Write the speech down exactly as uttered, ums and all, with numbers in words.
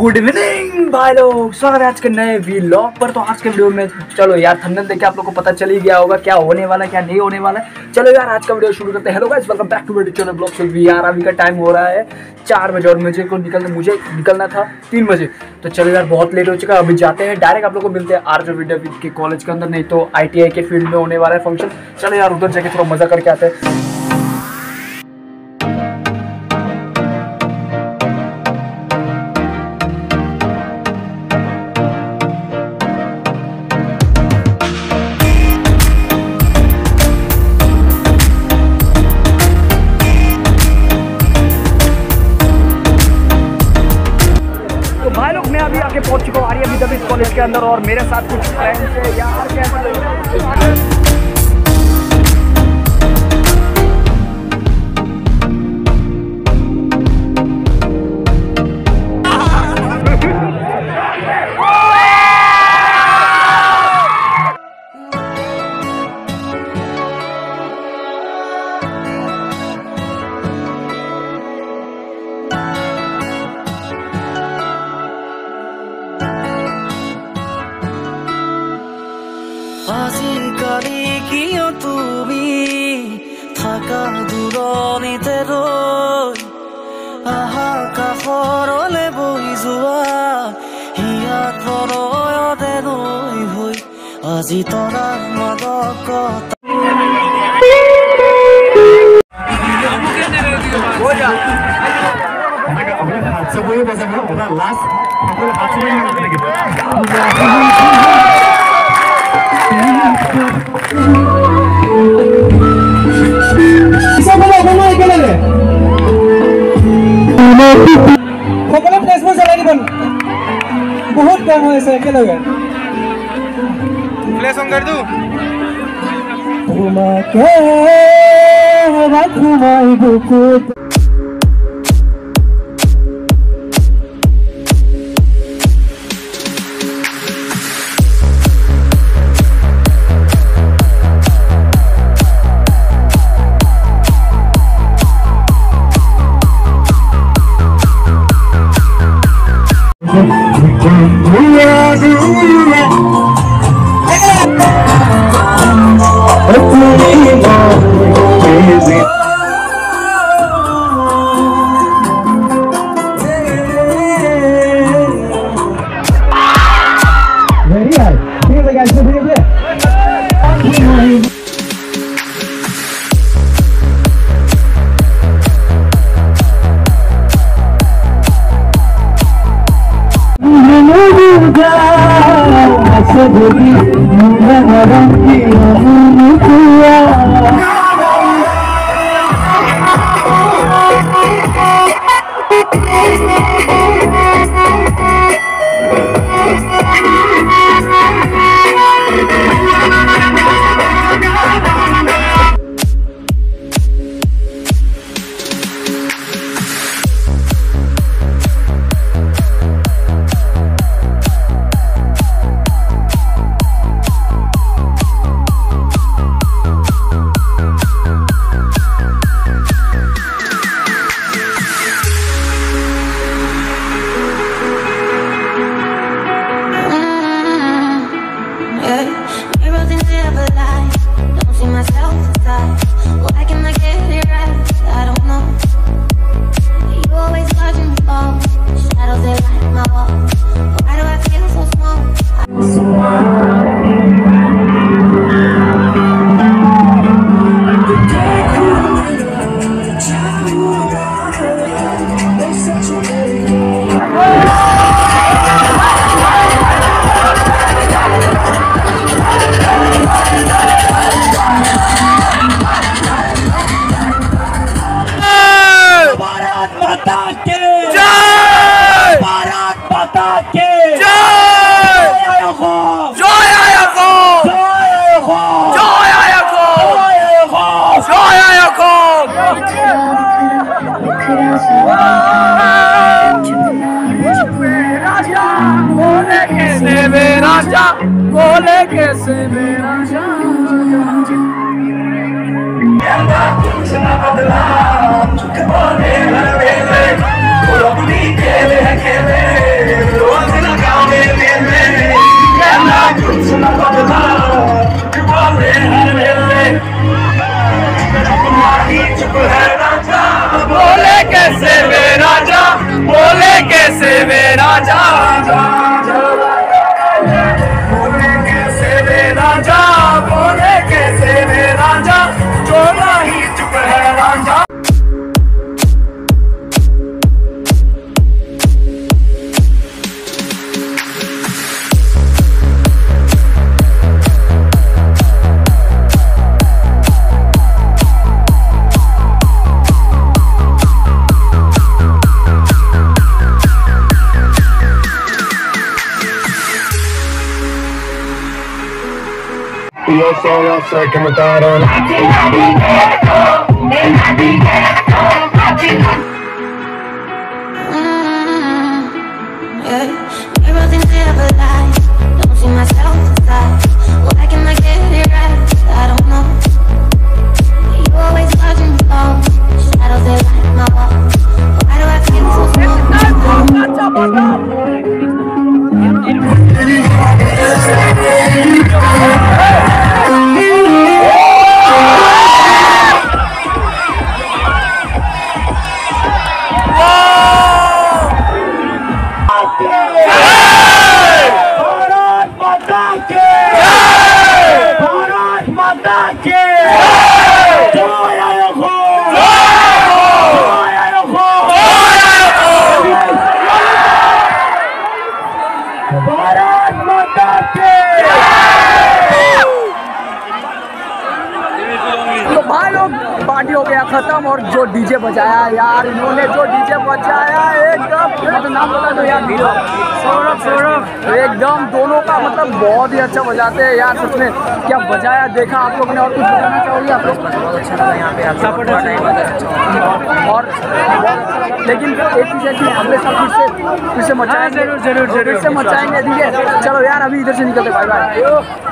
Good evening भाई लोग, स्वागत है आज के नए व्लॉग पर। तो आज के वीडियो में चलो यार थंबनेल देख के आप लोग को पता चल ही गया होगा क्या होने वाला है क्या नहीं होने वाला है। चलो यार आज का वीडियो शुरू करते हैं। Hello guys, welcome back to मेरे चैनल ब्लॉग से। यार अभी का टाइम हो रहा है चार बजे और मुझे को निकलना मुझे निकलना था तीन बजे। तो चलो यार बहुत लेट हो चुका है, अभी जाते हैं डायरेक्ट आप लोग को मिलते हैं आर जो विद्यापीठ के कॉलेज के अंदर, नहीं तो आई टी आई के फील्ड में होने वाला है फंक्शन। चलो यार उधर जाके थोड़ा मजा करके आते हैं। भाई लोग मैं अभी आके पहुंच चुका हूँ आर्य विद्यापीठ कॉलेज के अंदर और मेरे साथ कुछ फ्रेंड्स है यार। कैसा लग रहा है? আজিকালি কিয় তুমি থাকা দূৰণিতে ৰৈ আহা কাষৰলে বহি যোৱা হিয়াত প্ৰণয়তে নৈ হৈ আজি তৰাৰ মাদকতা। सबवे बजाना होगा लास्ट সকলে পাঁচ মিনিট লাগিব। সকলে প্লেচবোৰ চলাই দিব, বহুত কাম হৈ আছে একেলগে। প্লে সং कर दूं তোমাকে ৰাখো মই বুকুত। राजा बोले कैसे मेरा बदला Yo soy, yo sé que me mataron. Everything never lies. Don't see myself inside. Why can I get it right? I don't know. You always watching me fall. Shadows they like my wall. Why do I feel so small? तो भाई लोग party हो गया खत्म और जो DJ बजाया यार इन्होंने जो डीजे बजाया एकदम मतलब नाम बता दो यार सौरभ सौरभ एकदम दोनों का मतलब बहुत ही अच्छा बजाते हैं यार सच में क्या बजाया देखा आप लोगों ने और कुछ बताना चाहोगे आप लोग बहुत अच्छा लगा यहाँ पे और लेकिन एक चीज़ है कि अगले साल फिर से फिर से मचाएंगे जरूर जरूर जरूर फिर से मचाएंगे ठीक है चलो यार अभी इधर से निकलते बाय बाय।